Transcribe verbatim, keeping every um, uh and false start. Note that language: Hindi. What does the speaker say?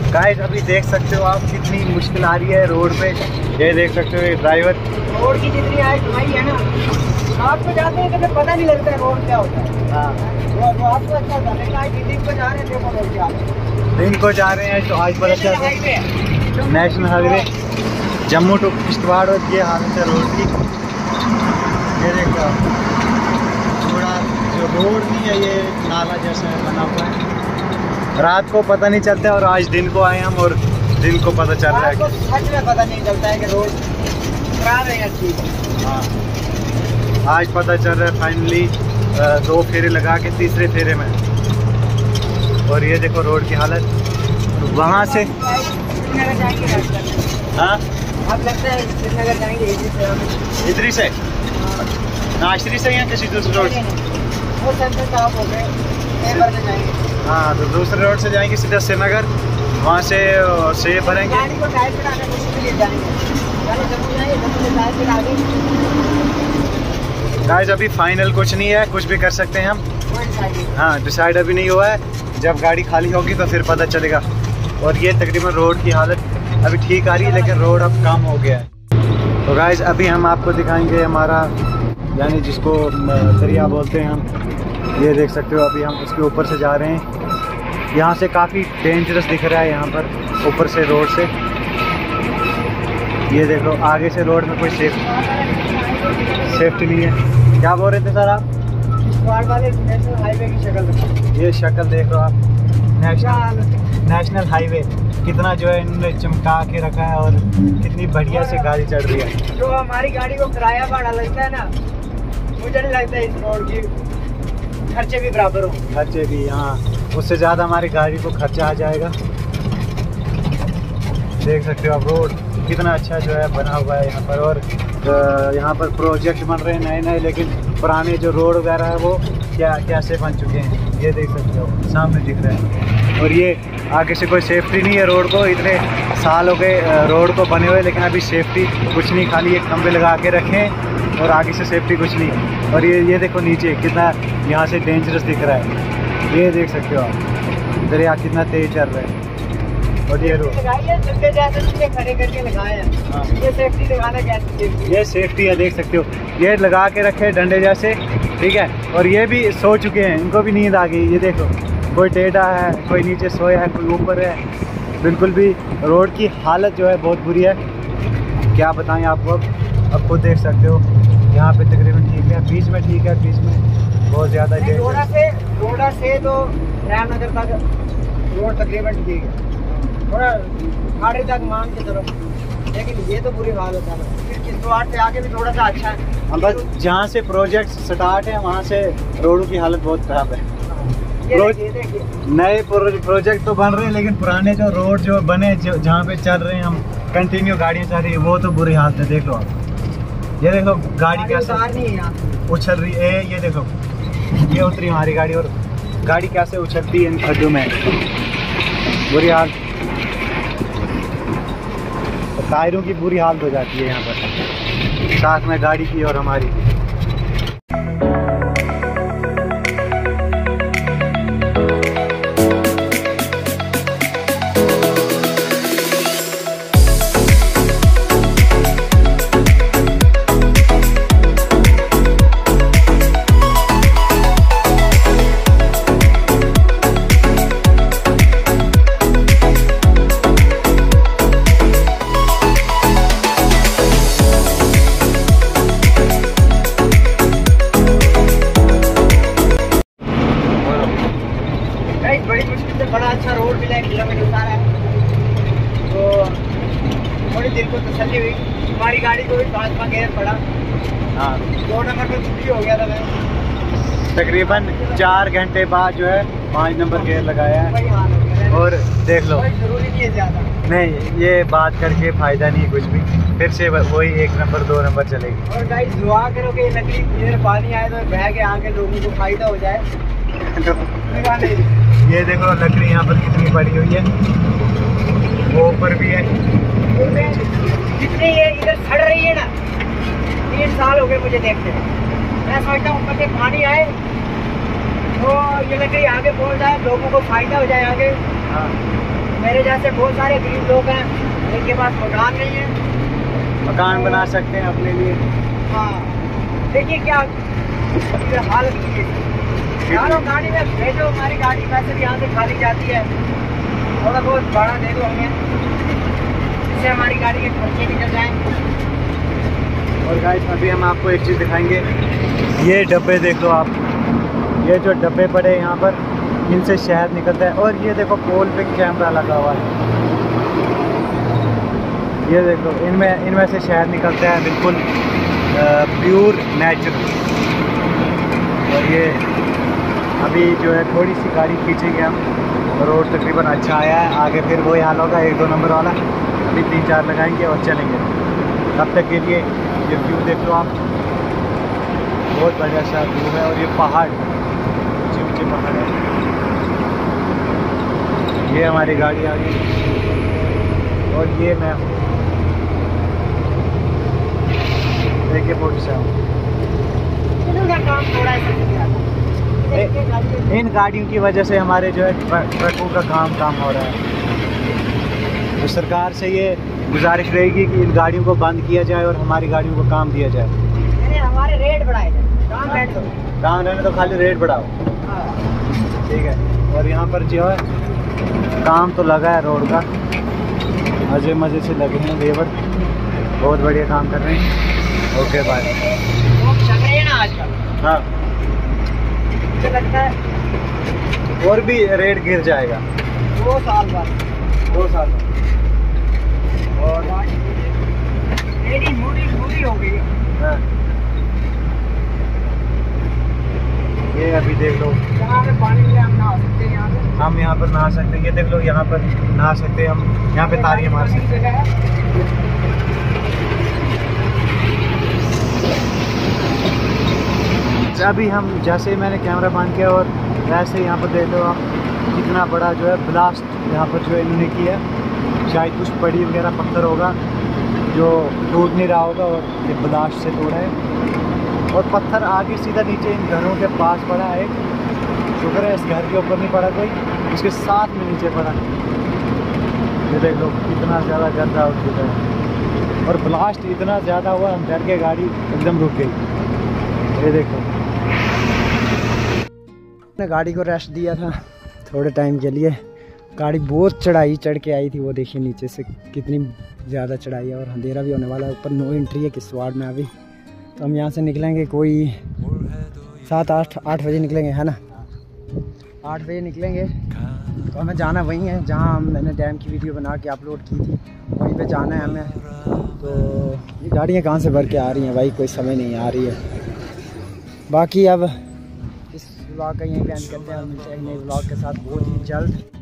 गाइस अभी देख सकते हो आप कितनी मुश्किल आ रही है रोड पे। ये देख सकते हो ये ड्राइवर, रोड की जितनी आय कमाई है ना, आपको जाते हैं तो पता नहीं लगता है रोड क्या होता है। हाँ वो, वो आपको अच्छा था, लेकिन आज दिल्ली को जा रहे थे वो रोड क्या दिन को जा रहे हैं तो आज पता चला national highway Jammu to Kishtwar और ये हालत है रोड की। ये देखो थोड़ा जो रोड नहीं है ये नाला जैसा बना हुआ है, रात को पता नहीं चलता है और आज दिन को आए हम और दिन को पता चल रहा है कि सच में पता नहीं चलता है कि रोड खराब है या ठीक है। हाँ आज पता चल रहा है फाइनली, दो फेरे लगा के तीसरे फेरे में। और ये देखो रोड की हालत वहाँ से। हाँ अब लगता है श्रीनगर जाएंगे इधरी से नाशरी से या किसी दूसरे रोड से? वो सेंटर साफ हो गए जाएंगे। हाँ तो दूसरे रोड से जाएंगे सीधा श्रीनगर, वहाँ से सेब भरेंगे। गाड़ी को टायर पे डालने के लिए जाएंगे, जम्मू जाएंगे, जम्मू से टायर पे डालेंगे। गाइस अभी फाइनल कुछ नहीं है, कुछ भी कर सकते हैं हम। हाँ डिसाइड अभी नहीं हुआ है, जब गाड़ी खाली होगी तो फिर पता चलेगा। और ये तकरीबन रोड की हालत अभी ठीक आ रही है, लेकिन रोड अब कम हो गया है। तो गाइस अभी हम आपको दिखाएंगे हमारा यानी जिसको दरिया बोलते हैं हम। ये देख सकते हो अभी हम उसके ऊपर से जा रहे हैं। यहाँ से काफ़ी डेंजरस दिख रहा है यहाँ पर ऊपर से रोड से। ये देखो आगे से रोड में कोई सेफ सेफ्टी नहीं है। क्या बोल रहे थे सर आप? किश्तवाड़ वाले नेशनल हाईवे की शक्ल देखो, ये शक्ल देख लो आप, नेशनल नेशनल हाईवे कितना जो है इन्होंने चमका के रखा है और कितनी बढ़िया से गाड़ी चढ़ रही है। जो हमारी गाड़ी को किराया भाड़ा लगता है ना, मुझे नहीं लगता इस रोड की खर्चे भी बराबर हो। खर्चे भी हाँ, उससे ज़्यादा हमारी गाड़ी को खर्चा आ जाएगा। देख सकते हो आप रोड कितना अच्छा जो है बना हुआ है यहाँ पर। और यहाँ पर प्रोजेक्ट बन रहे हैं नए नए, लेकिन पुराने जो रोड वगैरह है वो क्या कैसे बन चुके हैं ये देख सकते हो सामने दिख रहे हैं। और ये आगे से कोई सेफ्टी नहीं है रोड को, इतने साल हो गए रोड को बने हुए, लेकिन अभी सेफ्टी कुछ नहीं, खाली एक खंभे लगा के रखें और आगे से सेफ्टी कुछ नहीं। और ये ये देखो नीचे कितना यहाँ से डेंजरस दिख रहा है, ये देख सकते हो आप दरिया कितना तेज चल रहा है। और ये रोड खड़े करके लगाए हैं। हाँ। ये सेफ्टी लगाना कैसे? ये सेफ्टी है, देख सकते हो ये लगा के रखे डंडे जैसे, ठीक है। और ये भी सो चुके हैं, इनको भी नींद आ गई। ये देखो कोई टेढ़ा है, कोई नीचे सोया है, कोई ऊपर है। बिल्कुल भी रोड की हालत जो है बहुत बुरी है, क्या बताएं आपको। अब अब खुद देख सकते हो यहाँ पे तकरीबन ठीक है, बीच में ठीक है, बीच में बहुत ज़्यादा। रोड़ा से रोड़ा से तो रामनगर तक रोड तकरीबन ठीक है, थोड़ा खाड़ी तक मान के चलो, लेकिन ये तो बुरी हालत है। फिर किश्तवाड़ से आगे भी थोड़ा सा अच्छा है। हम बस जहाँ से प्रोजेक्ट स्टार्ट है वहाँ से रोडों की हालत बहुत ख़राब है। नए प्रोजेक्ट तो बन रहे हैं, लेकिन पुराने जो रोड जो बने जो जहाँ पे चल रहे हैं हम कंटिन्यू गाड़ियाँ चल रही है, वो तो बुरी हालत है। देख लो आप, ये देखो गाड़ी कैसे उछल रही है। ये देखो ये उतरी हमारी गाड़ी और गाड़ी कैसे उछलती है इन खड्डों में, बुरी हालत। टायरों की बुरी हालत हो जाती है यहाँ पर, साथ में गाड़ी की और हमारी। बड़ी मुश्किल से बड़ा अच्छा रोड मिला, एक किलोमीटर सारा है, तो थोड़ी दिल को तसल्ली हुई। हमारी गाड़ी को भी पाँचवा गेयर पड़ा। हाँ दो नंबर पे दुखी हो गया था मैं। तकरीबन चार घंटे बाद जो है पाँच नंबर गेयर लगाया है। और देख लो जरूरी नहीं है ज़्यादा, नहीं ये बात करके फ़ायदा नहीं कुछ भी, फिर से वही एक नंबर दो नंबर चलेगी। और गाइस दुआ करो कि लकड़ी इधर पानी आए तो बह के आके लोगों को फ़ायदा हो जाए। ये देखो लकड़ी यहाँ पर कितनी बड़ी हुई है, वो ऊपर भी है। जितनी ये इधर सड़ रही है ना, तीन साल हो गए मुझे देखते। मैं सोचता हूँ ऊपर से पानी आए तो ये लकड़ी आगे पहुँच जाए, लोगों को फायदा हो जाए आगे। हाँ मेरे जैसे बहुत सारे गरीब लोग हैं जिनके पास मकान नहीं है, मकान बना सकते हैं अपने लिए। हाँ देखिए क्या हालत की है। यारो गाड़ी में भेजो, हमारी गाड़ी वैसे भी यहाँ से खाली जाती है, थोड़ा बहुत भाड़ा दे दो हमें, इससे हमारी गाड़ी के खर्चे निकल जाएँ। और गाइस अभी हम आपको एक चीज़ दिखाएंगे, ये डब्बे देख लो आप, ये जो डब्बे पड़े हैं यहाँ पर, इनसे शहद निकलता है। और ये देखो पोल पे कैमरा लगा हुआ है, ये देखो इनमें इनमें से शहद निकलता है, बिल्कुल प्योर नेचुरल। और ये अभी जो है थोड़ी सी गाड़ी खींचेंगे हम, रोड तकरीबन अच्छा आया है, आगे फिर वही हाल होगा एक दो नंबर वाला, अभी तीन चार लगाएंगे और चलेंगे। तब तक के लिए ये व्यू देख लो आप, बहुत बढ़िया सा व्यू है। और ये पहाड़, ऊंचे ऊंचे पहाड़ है। ये हमारी गाड़ी आ गई और ये मैं देखिए फोटो से इन गाड़ियों की वजह से हमारे जो है ट्रकों का काम काम हो रहा है। तो सरकार से ये गुजारिश रहेगी कि इन गाड़ियों को बंद किया जाए और हमारी गाड़ियों को काम दिया जाए। नहीं, हमारे रेट बढ़ाए जाए, काम रेट दो, काम रहने तो खाली रेट बढ़ाओ। ठीक है। और यहाँ पर जो है काम तो लगा है रोड का, मज़े मज़े से लगे हैं लेबर, बहुत बढ़िया काम कर रहे हैं। Okay bye. चल रही है ना आजकल। हाँ मुझे लगता है और भी रेट गिर जाएगा दो साल बाद, दो साल में। और मेरी मूडी मूडी हो गई। हाँ। ये अभी देख लो, यहाँ पे पानी में हम नहा सकते हैं, यहाँ पे हम यहाँ पर नहा सकते हैं। ये देख लो यहाँ पर नहा सकते हैं हम, यहाँ पे तारियां मार सकते हैं। अभी हम जैसे ही मैंने कैमरा बंद किया और वैसे यहाँ पर देख लो आप, कितना बड़ा जो है ब्लास्ट यहाँ पर जो इन्होंने किया। शायद कुछ पड़ी वगैरह पत्थर होगा जो टूट नहीं रहा होगा और ये ब्लास्ट से तोड़ा है। और पत्थर आगे सीधा नीचे इन घरों के पास पड़ा है। शुक्र है इस घर के ऊपर नहीं पड़ा कोई, उसके साथ में नीचे पड़ा। ये देख लो कितना ज़्यादा गंदा हो चुका है और ब्लास्ट इतना ज़्यादा हुआ, हम डर के गाड़ी एकदम रुक गई। ये देखो, ने गाड़ी को रेस्ट दिया था थोड़े टाइम के लिए। गाड़ी बहुत चढ़ाई चढ़ के आई थी, वो देखिए नीचे से कितनी ज़्यादा चढ़ाई है और अंधेरा भी होने वाला है। ऊपर नो एंट्री है किश्तवाड़ में अभी, तो हम यहाँ से निकलेंगे कोई सात आठ आठ बजे निकलेंगे, है ना? आठ बजे निकलेंगे तो हमें जाना वहीं है जहाँ मैंने डैम की वीडियो बना के अपलोड की थी, वहीं पे जाना है हमें। तो ये गाड़ियाँ कहाँ से भर के आ रही हैं भाई, कोई समझ नहीं आ रही है। बाकी अब इस ब्लॉग का यहीं पे एंड करते हैं, मिलते हैं नए ब्लॉग के साथ बहुत ही जल्द।